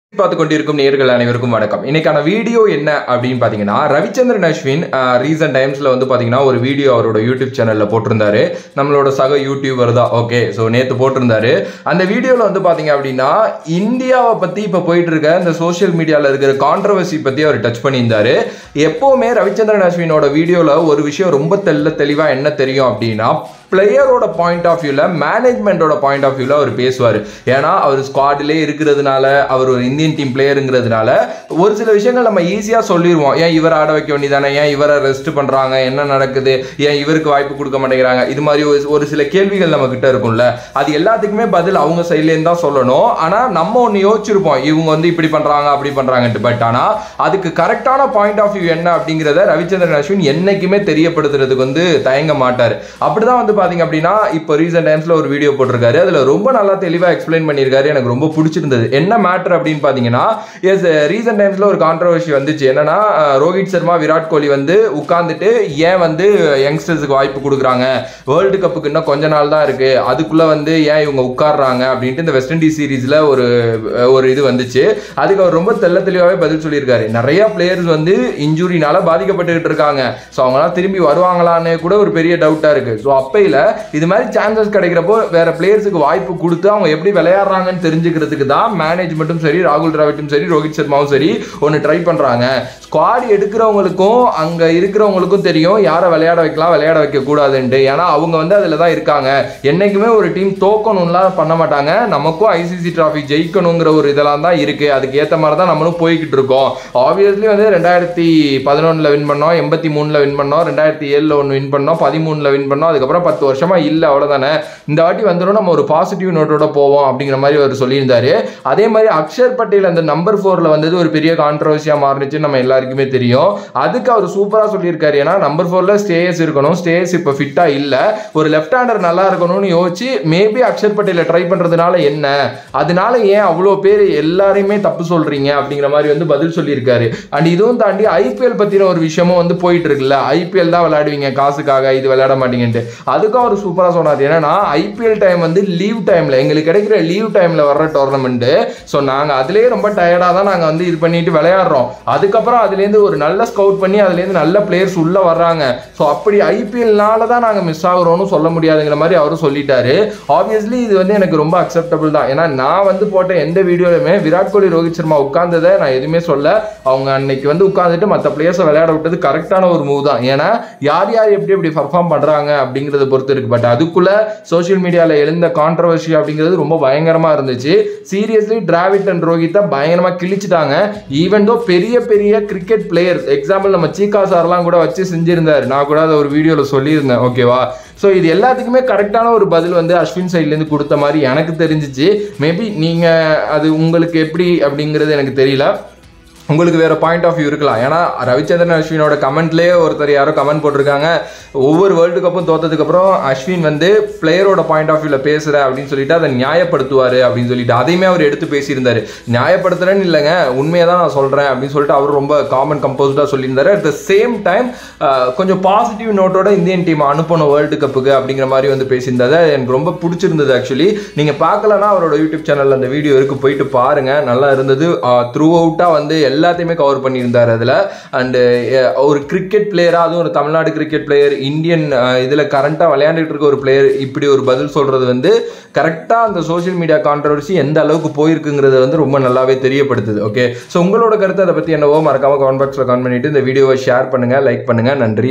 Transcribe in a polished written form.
பார்த்து கொண்டிருக்கும் நேயர்கள் அனைவருக்கும் வணக்கம். இன்னைக்கான வீடியோ என்ன அப்படின்னு பாத்தீங்கன்னா, ரவிச்சந்திரன் அஸ்வின் ரீசன்ட் டைம்ஸ்ல வந்து பாத்தீங்கன்னா ஒரு வீடியோ அவரோட யூடியூப் சேனல்ல போட்டிருந்தாரு. நம்மளோட சக யூடியூபர் தான். ஓகே, ஸோ நேற்று போட்டிருந்தாரு. அந்த வீடியோல வந்து பாத்தீங்க அப்படின்னா இந்தியாவை பத்தி இப்ப போயிட்டு இருக்க இந்த சோசியல் மீடியால இருக்கிற கான்ட்ரவர்சி பத்தி அவர் டச் பண்ணியிருந்தாரு. எப்பவுமே ரவிச்சந்திரன் அஸ்வினோட வீடியோல ஒரு விஷயம் ரொம்ப தெளிவா என்ன தெரியும் அப்படின்னா, பிளேயரோட பாயிண்ட் ஆஃப் வியூல, மேனேஜ்மெண்டோட பாயிண்ட் ஆஃப் வியூல அவர் பேசுவார். ஏன்னா அவர் ஸ்குவாட்லே இருக்கிறதுனால, அவர் ஒரு இந்தியன் டீம் பிளேயருங்கிறதுனால ஒரு சில விஷயங்கள் நம்ம ஈஸியாக சொல்லிடுவோம். ஏன் இவரை ஆட வைக்க வேண்டியதானே, ஏன் இவரை ரெஸ்ட் பண்ணுறாங்க, என்ன நடக்குது, ஏன் இவருக்கு வாய்ப்பு கொடுக்க மாட்டேங்கிறாங்க, இது மாதிரி ஒரு சில கேள்விகள் நம்ம கிட்ட இருக்கும்ல. அது எல்லாத்துக்குமே பதில் அவங்க சைட்லேருந்து தான் சொல்லணும். ஆனால் நம்ம ஒன்று யோசிச்சிருப்போம், இவங்க வந்து இப்படி பண்ணுறாங்க அப்படி பண்ணுறாங்கன்ட்டு. பட் ஆனால் அதுக்கு கரெக்டான பாயிண்ட் ஆஃப் வியூ என்ன அப்படிங்கிறத ரவிச்சந்திரன் அஸ்வின் என்னைக்குமே தெரியப்படுத்துறதுக்கு வந்து தயங்க மாட்டார். அப்படிதான் வந்து பாத்தீங்க அப்படின்னா இப்போ ரீசன்ட் டைம்ஸ்ல ஒரு வீடியோ போட்டிருக்காரு. அதுல ரொம்ப நல்லா தெளிவா எக்ஸ்பிளைன் பண்ணியிருக்காரு. எனக்கு ரொம்ப பிடிச்சிருந்தது. என்ன மேட்டர் அப்படின்னு பாத்தீங்கன்னா, எஸ் ரீசன்ட் டைம்ஸ்ல ஒரு கான்ட்ரவர்சி வந்துச்சு. என்னன்னா, ரோஹித் சர்மா, விராட் கோலி வந்து உட்கார்ந்துட்டு ஏன் வந்து யங்ஸ்டர்ஸுக்கு வாய்ப்பு கொடுக்குறாங்க, வேர்ல்டு கப்புக்கு இன்னும் கொஞ்ச நாள் தான் இருக்கு, அதுக்குள்ள வந்து ஏன் இவங்க உட்கார்றாங்க அப்படின்ட்டு இந்த வெஸ்ட் இண்டீஸ் சீரீஸ்ல ஒரு இது வந்துச்சு. அதுக்கு அவர் ரொம்ப தெளிவாகவே பதில் சொல்லியிருக்காரு. நிறைய பிளேயர்ஸ் வந்து இன்ஜுரினால பாதிக்கப்பட்டு இருக்காங்க. ஸோ அவங்களாம் திரும்பி வருவாங்களான்னு கூட ஒரு பெரிய டவுட்டா இருக்கு. ஸோ அப்பையில இது மாதிரி சான்சஸ் கிடைக்கிறப்போ வேற பிளேயர்ஸுக்கு வாய்ப்பு கொடுத்து அவங்க எப்படி விளையாடுறாங்கன்னு தெரிஞ்சுக்கிறதுக்கு தான் மேனேஜ்மெண்ட்டும் சரி, ராகுல் டிராவிடும் சரி, ரோஹித் சர்மாவும் சரி ஒன்று ட்ரை பண்றாங்க. ஸ்குவாட் எடுக்கிறவங்களுக்கும் அங்க இருக்கிறவங்களுக்கும் தெரியும் யாரை விளையாட வைக்கலாம், விளையாட வைக்க கூடாதுன்ட்டு. ஏன்னா அவங்க வந்து அதுல தான் இருக்காங்க. என்னைக்குமே ஒரு டீம் தோக்கணும்லாம் பண்ண மாட்டாங்க. நமக்கும் ஐசிசி டிராஃபி ஜெயிக்கணுங்கிற ஒரு இதெல்லாம் தான் இருக்கு. அதுக்கு ஏற்ற மாதிரி தான் நம்மளும் போய்கிட்டு இருக்கோம். ஆப்வியஸ்லி வந்து 2011 வின் பண்ணோம், 83 வின் பண்ணோம், 2007 ஒன்று வின் பண்ணோம், 13 வின் பண்ணோம், அதுக்கப்புறம் 10 வருஷமா இல்லை, அவ்வளோதானே. இந்த வாட்டி வந்துடும் நம்ம ஒரு பாசிட்டிவ் நோட்டோட போவோம் அப்படிங்கிற மாதிரி அவர் சொல்லியிருந்தாரு. அதே மாதிரி அக்ஷர் பட்டேல் அந்த நம்பர் 4 வந்தது ஒரு பெரிய கான்ட்ரவர்சியா மாறிச்சு, நம்ம எல்லாருக்குமே தெரியும். அதுக்கு அவர் சூப்பரா சொல்லியிருக்காரு. ஏன்னா நம்பர் 4ல ஸ்டேயஸ் இருக்கணும், ஸ்டேயஸ் இப்போ ஃபிட்டா இல்ல, ஒரு லெஃப்ட் ஹேண்டர் நல்லா இருக்கணும்னு யோசிச்சு மேபி அக்ஷர் பட்டேல ட்ரை பண்றதுனால என்ன, அதனால ஏன் அவ்வளோ பேர் எல்லாரையுமே தப்பு சொல்றீங்க அப்படிங்கிற மாதிரி வந்து பதில் சொல்லியிருக்காரு. அண்ட் இதுவும் தாண்டி ஐபிஎல் பத்தின ஒரு விஷயமும் வந்து போயிட்டு இருக்குல்ல, ஐபிஎல் தான் விளையாடுவீங்க காசுக்காக, இது விளையாட மாட்டீங்கன்ட்டு. அதுக்கும் அவர் சூப்பரா சொன்னார். ஏன்னா ஐபிஎல் டைம் வந்து லீவ் டைம்ல, எங்களுக்கு கிடைக்கிற லீவ் டைம்ல வர்ற டோர்னமெண்ட். ஸோ நாங்கள் அதுலேயே ரொம்ப டயர்டாக தான் நாங்கள் வந்து இது பண்ணிட்டு விளையாடுறோம். அதுக்கப்புறம் அதுலேருந்து ஒரு நல்ல ஸ்கவுட் பண்ணி அதுலேருந்து நல்ல பிளேயர்ஸ் உள்ள வர்றாங்க. ஸோ அப்படி ஐபிஎல்னால தான் நாங்கள் மிஸ் ஆகுறோம்னு சொல்ல முடியாதுங்கிற மாதிரி அவரும் சொல்லிட்டாரு. ஆப்வியஸ்லி இது வந்து எனக்கு ரொம்ப அக்செப்டபிள் தான். ஏன்னா நான் வந்து போட்ட எந்த வீடியோலையுமே விராட் கோலி, ரோஹித் சர்மா உட்கார்ந்ததை நான் எதுவுமே சொல்ல. அவங்க அன்னைக்கு வந்து உட்காந்துட்டு மற்ற பிளேயர்ஸை விளையாட விட்டது கரெக்டான ஒரு மூவ் தான். ஏன்னா யார் யார் எப்படி பர்ஃபார்ம் பண்றாங்க அப்படிங்கிறத பொறுத்து இருக்கு. பட் அதுக்குள்ள சோசியல் மீடியால எழுந்த கான்ட்ரவர்சி அப்படிங்கிறது ரொம்ப பயங்கரமா இருந்துச்சு. சீரியஸ்லி டிராவிட் அண்ட் ரோஹித்தை பயங்கரமா கிழிச்சிட்டாங்க. ஈவன் தோ பெரிய பெரிய கிரிக்கெட் பிளேயர், எக்ஸாம்பிள் நம்ம சீகா சார்லாம் கூட வச்சு செஞ்சிருந்தாரு. நான் கூட அதை ஒரு வீடியோல சொல்லியிருந்தேன். ஓகேவா? ஸோ இது எல்லாத்துக்குமே கரெக்டான ஒரு பதில் வந்து அஸ்வின் சைட்லேருந்து கொடுத்த மாதிரி எனக்கு தெரிஞ்சிச்சு. மேபி நீங்கள் அது உங்களுக்கு எப்படி அப்படிங்கிறது எனக்கு தெரியல, உங்களுக்கு வேற பாயிண்ட் ஆஃப் வியூ இருக்கலாம். ஏன்னா ரவிச்சந்திரன் அஸ்வினோட கமெண்ட்லேயே ஒருத்தர் யாரோ கமெண்ட் போட்டிருக்காங்க, ஒவ்வொரு வேர்ல்டு கப்பும் தோத்ததுக்கப்புறம் அஸ்வின் வந்து பிளேயரோட பாயிண்ட் ஆஃப் வியூவில் பேசுகிற அப்படின்னு சொல்லிட்டு அதை நியாயப்படுத்துவார் அப்படின்னு சொல்லிட்டு அதையுமே அவர் எடுத்து பேசியிருந்தாரு. நியாயப்படுத்துறேன்னு இல்லைங்க, உண்மையை தான் நான் சொல்கிறேன் அப்படின்னு சொல்லிட்டு அவர் ரொம்ப காமன் கம்போஸ்டாக சொல்லியிருந்தாரு. அட் த சேம் டைம் கொஞ்சம் பாசிட்டிவ் நோட்டோட இந்தியன் டீம் அனுப்பணும் வேர்ல்டு கப்புக்கு அப்படிங்கிற மாதிரி வந்து பேசியிருந்தது. எனக்கு ரொம்ப பிடிச்சிருந்தது. ஆக்சுவலி நீங்கள் பார்க்கலன்னா அவரோட யூடியூப் சேனலில் அந்த வீடியோ இருக்கு, போயிட்டு பாருங்கள், நல்லா இருந்தது. த்ரூ அவுட்டாக வந்து எல்லாத்தையுமே கவர் பண்ணியிருந்தார் அதில். அண்டு ஒரு கிரிக்கெட் பிளேயராக, அதுவும் ஒரு தமிழ்நாடு கிரிக்கெட் பிளேயர், இந்தியன் இதில் கரண்ட்டாக விளையாண்டுட்டு இருக்க ஒரு பிளேயர் இப்படி ஒரு பதில் சொல்கிறது வந்து கரெக்டாக அந்த சோஷியல் மீடியா கான்ட்ரவர்சி எந்த அளவுக்கு போயிருக்குங்கிறத வந்து ரொம்ப நல்லாவே தெரியப்படுத்துது. ஓகே, ஸோ உங்களோட கருத்து அதை பற்றி என்னவோ மறக்காமல் கமெண்ட் பாக்ஸில் கமெண்ட் பண்ணிட்டு இந்த வீடியோவை ஷேர் பண்ணுங்கள், லைக் பண்ணுங்கள். நன்றி.